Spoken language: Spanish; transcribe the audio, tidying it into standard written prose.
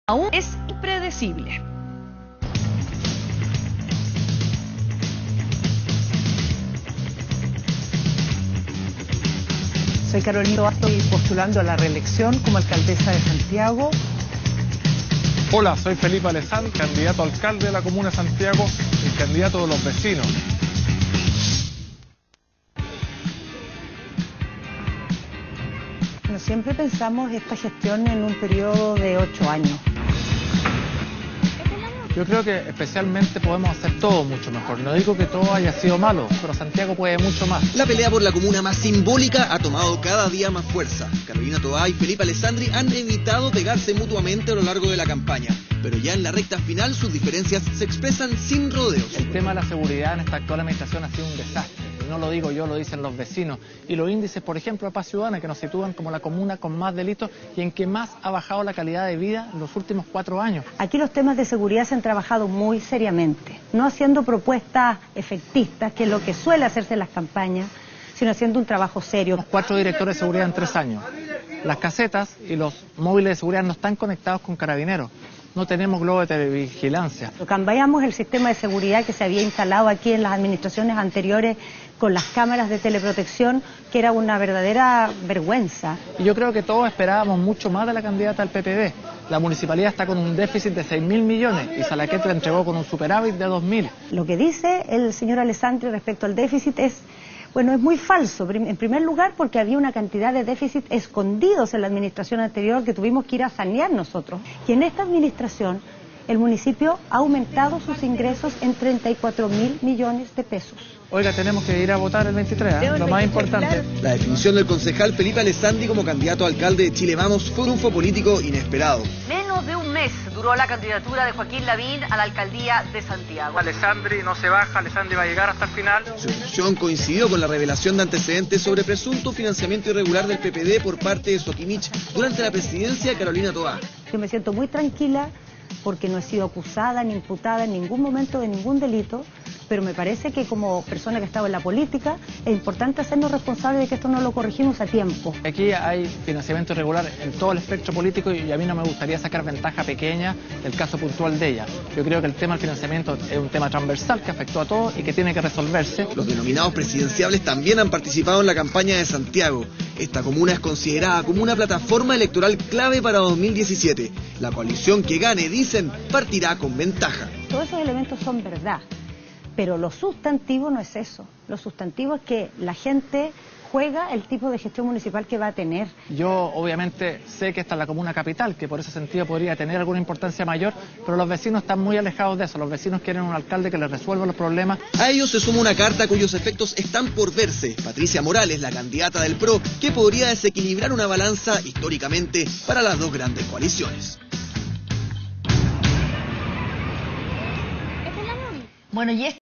aún es impredecible. Soy Carolina Toá, estoy postulando a la reelección como alcaldesa de Santiago. Hola, soy Felipe Alessandri, candidato a alcalde de la comuna de Santiago y candidato de los vecinos. Bueno, siempre pensamos esta gestión en un periodo de 8 años. Yo creo que especialmente podemos hacer todo mucho mejor. No digo que todo haya sido malo, pero Santiago puede mucho más. La pelea por la comuna más simbólica ha tomado cada día más fuerza. Carolina Toá y Felipe Alessandri han evitado pegarse mutuamente a lo largo de la campaña, pero ya en la recta final sus diferencias se expresan sin rodeos. El tema de la seguridad en esta actual administración ha sido un desastre. No lo digo yo, lo dicen los vecinos. Y los índices, por ejemplo, de Paz Ciudadana, que nos sitúan como la comuna con más delitos y en que más ha bajado la calidad de vida en los últimos 4 años. Aquí los temas de seguridad se han trabajado muy seriamente, no haciendo propuestas efectistas, que es lo que suele hacerse en las campañas, sino haciendo un trabajo serio. 4 directores de seguridad en 3 años. Las casetas y los móviles de seguridad no están conectados con carabineros. No tenemos globos de televigilancia. Cambiamos el sistema de seguridad que se había instalado aquí en las administraciones anteriores con las cámaras de teleprotección, que era una verdadera vergüenza. Y yo creo que todos esperábamos mucho más de la candidata del PPD. La municipalidad está con un déficit de 6.000 millones y Salaquet la entregó con un superávit de 2.000. Lo que dice el señor Alessandri respecto al déficit es muy falso. En primer lugar, porque había una cantidad de déficit escondidos en la administración anterior que tuvimos que ir a sanear nosotros. Y en esta administración, el municipio ha aumentado sus ingresos en 34.000 millones de pesos. Oiga, tenemos que ir a votar el 23, lo más importante. La definición del concejal Felipe Alessandri como candidato a alcalde de Chile Vamos fue un triunfo político inesperado. Menos de un mes duró la candidatura de Joaquín Lavín a la alcaldía de Santiago. Alessandri no se baja, Alessandri va a llegar hasta el final. Su elección coincidió con la revelación de antecedentes sobre presunto financiamiento irregular del PPD por parte de Soquimich durante la presidencia de Carolina Toá. Yo me siento muy tranquila porque no he sido acusada ni imputada en ningún momento de ningún delito, pero me parece que como persona que estaba en la política es importante hacernos responsables de que esto no lo corregimos a tiempo. Aquí hay financiamiento irregular en todo el espectro político y a mí no me gustaría sacar ventaja pequeña del caso puntual de ella. Yo creo que el tema del financiamiento es un tema transversal que afectó a todos y que tiene que resolverse. Los denominados presidenciables también han participado en la campaña de Santiago. Esta comuna es considerada como una plataforma electoral clave para 2017. La coalición que gane, dicen, partirá con ventaja. Todos esos elementos son verdad, pero lo sustantivo no es eso. Lo sustantivo es que la gente juega el tipo de gestión municipal que va a tener. Yo obviamente sé que esta es la comuna capital, que por ese sentido podría tener alguna importancia mayor, pero los vecinos están muy alejados de eso. Los vecinos quieren un alcalde que les resuelva los problemas. A ellos se suma una carta cuyos efectos están por verse. Patricia Morales, la candidata del PRO, que podría desequilibrar una balanza históricamente para las dos grandes coaliciones. Bueno, y